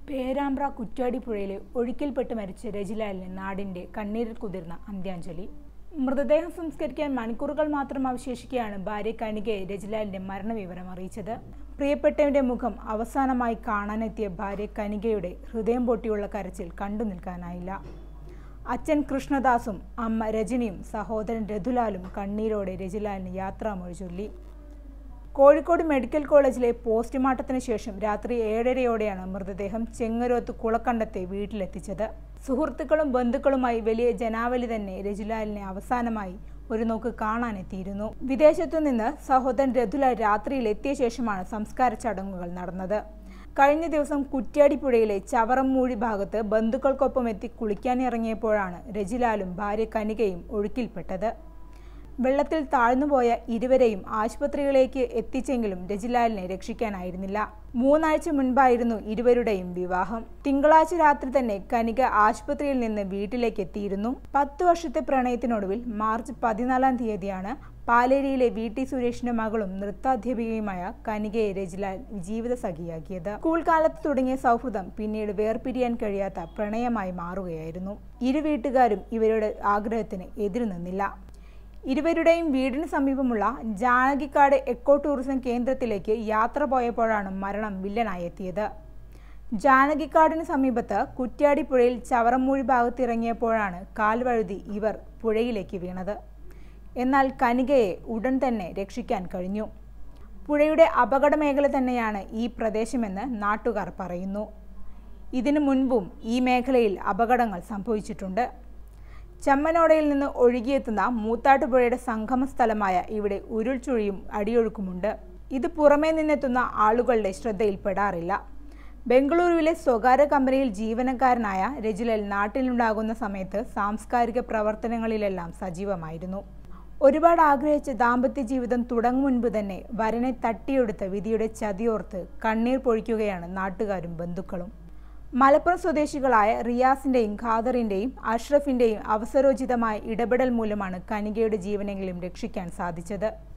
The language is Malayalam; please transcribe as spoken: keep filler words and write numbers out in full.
പേരാമ്പ്ര കുറ്റ്യാടി പുഴയിലെ ഒഴുക്കിൽപ്പെട്ട് മരിച്ച രജിലാലിന് നാടിന്റെ കണ്ണീരിൽ കുതിർന്ന അന്ത്യാഞ്ജലി. മൃതദേഹം സംസ്കരിക്കാൻ മണിക്കൂറുകൾ മാത്രം അവശേഷിക്കെയാണ് ഭാര്യ കനികയെ രജിലാലിന്റെ മരണവിവരം അറിയിച്ചത്. പ്രിയപ്പെട്ടവന്റെ മുഖം അവസാനമായി കാണാനെത്തിയ ഭാര്യ കനികയുടെ ഹൃദയം പൊട്ടിയുള്ള കരച്ചിൽ കണ്ടു നിൽക്കാനായില്ല. അച്ഛൻ കൃഷ്ണദാസും അമ്മ രജനിയും സഹോദരൻ രജുലാലും കണ്ണീരോടെ രജിലാലിന് യാത്രാമൊഴി ചൊല്ലി. കോഴിക്കോട് മെഡിക്കൽ കോളേജിലെ പോസ്റ്റ്മോർട്ടത്തിന് ശേഷം രാത്രി ഏഴരയോടെയാണ് മൃതദേഹം ചെങ്ങരോത്ത് കുളക്കണ്ടത്തെ വീട്ടിലെത്തിച്ചത്. സുഹൃത്തുക്കളും ബന്ധുക്കളുമായി വലിയ ജനാവലി തന്നെ രജിലാലിനെ അവസാനമായി ഒരു നോക്ക് കാണാനെത്തിയിരുന്നു. വിദേശത്തു നിന്ന് സഹോദരൻ രജുലാൽ രാത്രിയിൽ എത്തിയ ശേഷമാണ് സംസ്കാര ചടങ്ങുകൾ നടന്നത്. കഴിഞ്ഞ ദിവസം കുറ്റ്യാടി പുഴയിലെ ചവറമ്മൂഴി ഭാഗത്ത് ബന്ധുക്കൾക്കൊപ്പം എത്തി കുളിക്കാനിറങ്ങിയപ്പോഴാണ് രജിലാലും ഭാര്യ കനികയും ഒഴുക്കിൽപ്പെട്ടത്. വെള്ളത്തിൽ താഴ്ന്നുപോയ ഇരുവരെയും ആശുപത്രികളിലേക്ക് എത്തിച്ചെങ്കിലും രജിലാലിനെ രക്ഷിക്കാനായിരുന്നില്ല. മൂന്നാഴ്ച മുൻപായിരുന്നു ഇരുവരുടെയും വിവാഹം. തിങ്കളാഴ്ച രാത്രി തന്നെ കനിക ആശുപത്രിയിൽ നിന്ന് വീട്ടിലേക്ക് എത്തിയിരുന്നു. പത്തു വർഷത്തെ പ്രണയത്തിനൊടുവിൽ മാർച്ച് പതിനാലാം തീയതിയാണ് പാലേരിയിലെ വി ടി സുരേഷിന്റെ മകളും നൃത്താധ്യാപികയുമായ കനികയെ രജിലാൽ ജീവിത സഖിയാക്കിയത്. സ്കൂൾ കാലത്ത് തുടങ്ങിയ സൗഹൃദം പിന്നീട് വേർപിരിയാൻ കഴിയാത്ത പ്രണയമായി മാറുകയായിരുന്നു. ഇരു വീട്ടുകാരും ഇവരുടെ ആഗ്രഹത്തിന് എതിരു നിന്നില്ല. ഇരുവരുടെയും വീടിന് സമീപമുള്ള ജാനകിക്കാട് എക്കോ ടൂറിസം കേന്ദ്രത്തിലേക്ക് യാത്ര പോയപ്പോഴാണ് മരണം വില്ലനായി എത്തിയത്. ജാനകിക്കാടിന് സമീപത്ത് കുറ്റ്യാടി പുഴയിൽ ചവറമ്മൂഴി ഭാഗത്തിറങ്ങിയപ്പോഴാണ് കാൽവഴുതി ഇവർ പുഴയിലേക്ക് വീണത്. എന്നാൽ കനികയെ ഉടൻ തന്നെ രക്ഷിക്കാൻ കഴിഞ്ഞു. പുഴയുടെ അപകട മേഖല തന്നെയാണ് ഈ പ്രദേശമെന്ന് നാട്ടുകാർ പറയുന്നു. ഇതിനു മുൻപും ഈ മേഖലയിൽ അപകടങ്ങൾ സംഭവിച്ചിട്ടുണ്ട്. ചെമ്മനോടയിൽ നിന്ന് ഒഴുകിയെത്തുന്ന മൂത്താട്ടുപുഴയുടെ സംഗമ സ്ഥലമായ ഇവിടെ ഉരുൾചുഴിയും അടിയൊഴുക്കുമുണ്ട്. ഇത് പുറമേ നിന്നെത്തുന്ന ആളുകളുടെ ശ്രദ്ധയിൽപ്പെടാറില്ല. ബംഗളൂരുവിലെ സ്വകാര്യ കമ്പനിയിൽ ജീവനക്കാരനായ രജിലാൽ നാട്ടിലുണ്ടാകുന്ന സമയത്ത് സാംസ്കാരിക പ്രവർത്തനങ്ങളിലെല്ലാം സജീവമായിരുന്നു. ഒരുപാട് ആഗ്രഹിച്ച ദാമ്പത്യ ജീവിതം തുടങ്ങും മുൻപ് തന്നെ വരനെ തട്ടിയെടുത്ത വിധിയുടെ ചതിയോർത്ത് കണ്ണീർ പൊഴിക്കുകയാണ് നാട്ടുകാരും ബന്ധുക്കളും. മലപ്പുറം സ്വദേശികളായ റിയാസിന്റെയും ഖാദറിന്റെയും അഷ്റഫിന്റെയും അവസരോചിതമായ ഇടപെടൽ മൂലമാണ് കനികയുടെ ജീവനെങ്കിലും രക്ഷിക്കാൻ സാധിച്ചത്.